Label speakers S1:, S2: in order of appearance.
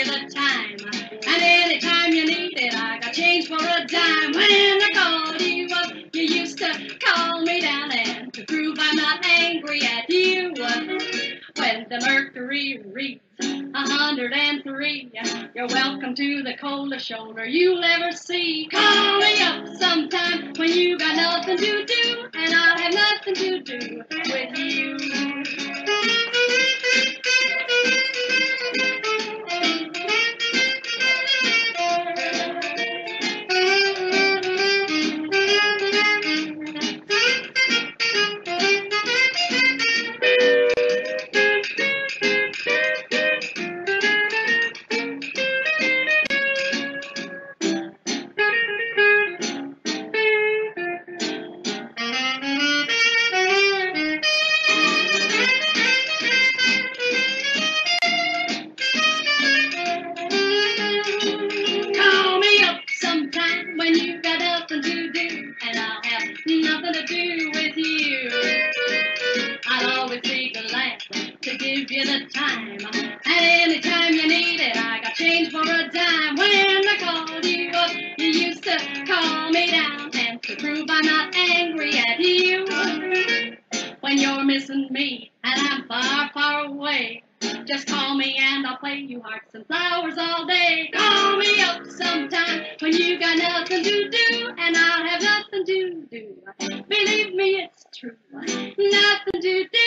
S1: you the time. And anytime you need it, I got change for a dime. When I called you up, you used to call me down, and to prove I'm not angry at you, when the mercury reads 103, you're welcome to the coldest shoulder you'll ever see. Call me up sometime when you got nothing to do, and I'll have nothing to do with you. Believe me, it's true. Nothing to do.